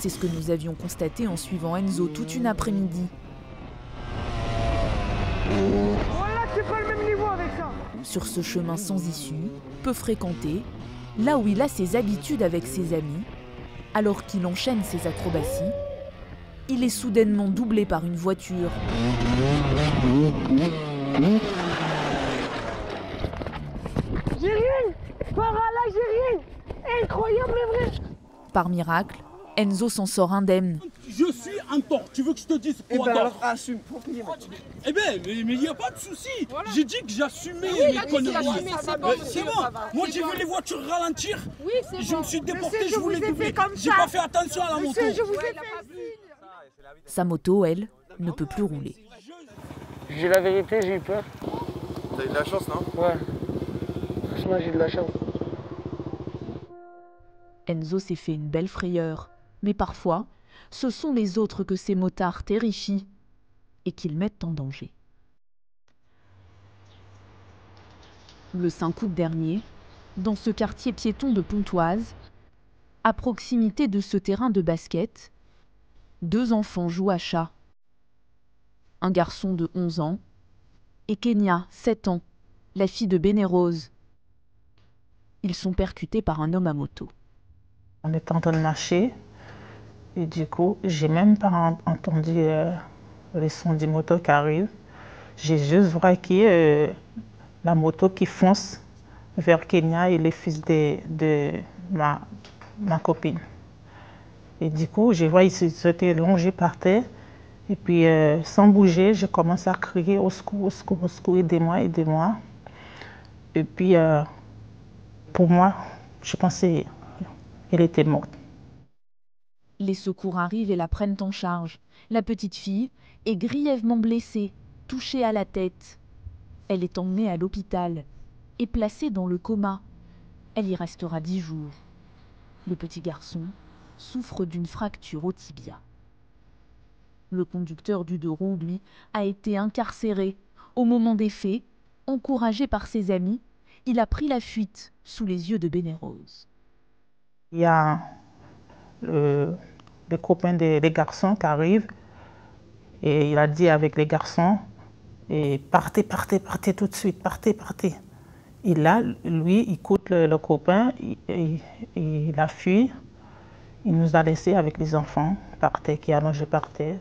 C'est ce que nous avions constaté en suivant Enzo toute une après-midi. Voilà, c'est pas le même niveau avec ça. Sur ce chemin sans issue, peu fréquenté, là où il a ses habitudes avec ses amis, alors qu'il enchaîne ses acrobaties, il est soudainement doublé par une voiture. J'ai rien. Par là, j'ai rien. Incroyable, vrai. Par miracle, Enzo s'en sort indemne. Je suis un tort. Tu veux que je te dise quoi ben alors assume. Eh ben, mais il n'y a pas de souci. Voilà. J'ai dit que j'assumais mes conneries. C'est bon. Moi, j'ai vu les voitures ralentir. Oui, c'est bon. Je me suis déporté, Monsieur, je voulais doubler. J'ai pas fait attention à la moto. Monsieur, je vous ai fait signe. Sa moto, elle, ne peut plus rouler. Je dis la vérité, j'ai eu peur. T'as eu de la chance, non? Ouais. Franchement, j'ai eu de la chance. Enzo s'est fait une belle frayeur, mais parfois, ce sont les autres que ces motards terrifient et qu'ils mettent en danger. Le 5 août dernier, dans ce quartier piéton de Pontoise, à proximité de ce terrain de basket, 2 enfants jouent à chat. Un garçon de 11 ans et Kenya, 7 ans, la fille de Bénérose. Ils sont percutés par un homme à moto. On était en train de marcher et du coup, j'ai même pas entendu les sons du moto qui arrive. J'ai juste braqué la moto qui fonce vers Kenya et les fils de ma copine. Et du coup, je vois qu'ils étaient longés par terre. Et puis, sans bouger, je commence à crier au secours, au secours, au secours, aidez-moi, aidez-moi. Et puis, pour moi, je pensais qu'elle était morte. Les secours arrivent et la prennent en charge. La petite fille est grièvement blessée, touchée à la tête. Elle est emmenée à l'hôpital et placée dans le coma. Elle y restera 10 jours. Le petit garçon souffre d'une fracture au tibia. Le conducteur du 2 roues, lui, a été incarcéré. Au moment des faits, encouragé par ses amis, il a pris la fuite sous les yeux de Bénérose. Il y a les copains des garçons qui arrivent et il a dit avec les garçons et partez, partez, partez tout de suite, partez, partez. Et là, lui, il écoute le copain, il a fui, il nous a laissés avec les enfants par terre, qui allongeaient par terre.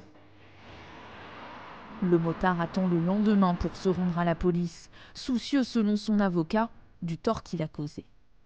Le motard attend le lendemain pour se rendre à la police, soucieux selon son avocat du tort qu'il a causé.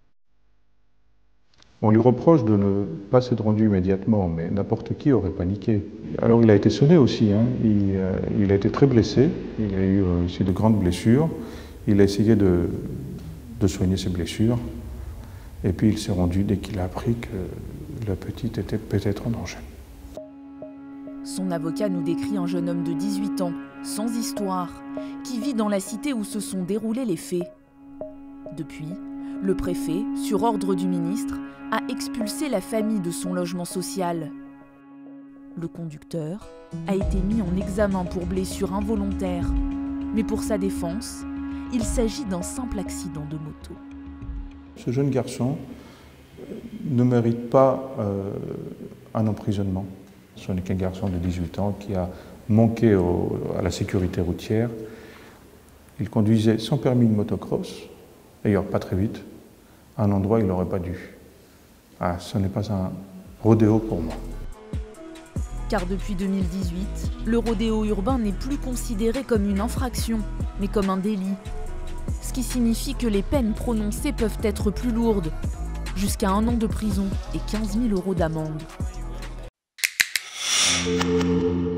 On lui reproche de ne pas s'être rendu immédiatement, mais n'importe qui aurait paniqué. Alors il a été sonné aussi, hein. Il a été très blessé, il a eu aussi de grandes blessures. Il a essayé de soigner ses blessures, et puis il s'est rendu dès qu'il a appris que la petite était peut-être en danger. Son avocat nous décrit un jeune homme de 18 ans, sans histoire, qui vit dans la cité où se sont déroulés les faits. Depuis, le préfet, sur ordre du ministre, a expulsé la famille de son logement social. Le conducteur a été mis en examen pour blessure involontaire, mais pour sa défense, il s'agit d'un simple accident de moto. Ce jeune garçon ne mérite pas un emprisonnement. Ce n'est qu'un garçon de 18 ans qui a manqué à la sécurité routière. Il conduisait sans permis de motocross, d'ailleurs pas très vite, à un endroit où il n'aurait pas dû. Ah, ce n'est pas un rodéo pour moi. Car depuis 2018, le rodéo urbain n'est plus considéré comme une infraction, mais comme un délit. Ce qui signifie que les peines prononcées peuvent être plus lourdes, jusqu'à 1 an de prison et 15 000 € d'amende.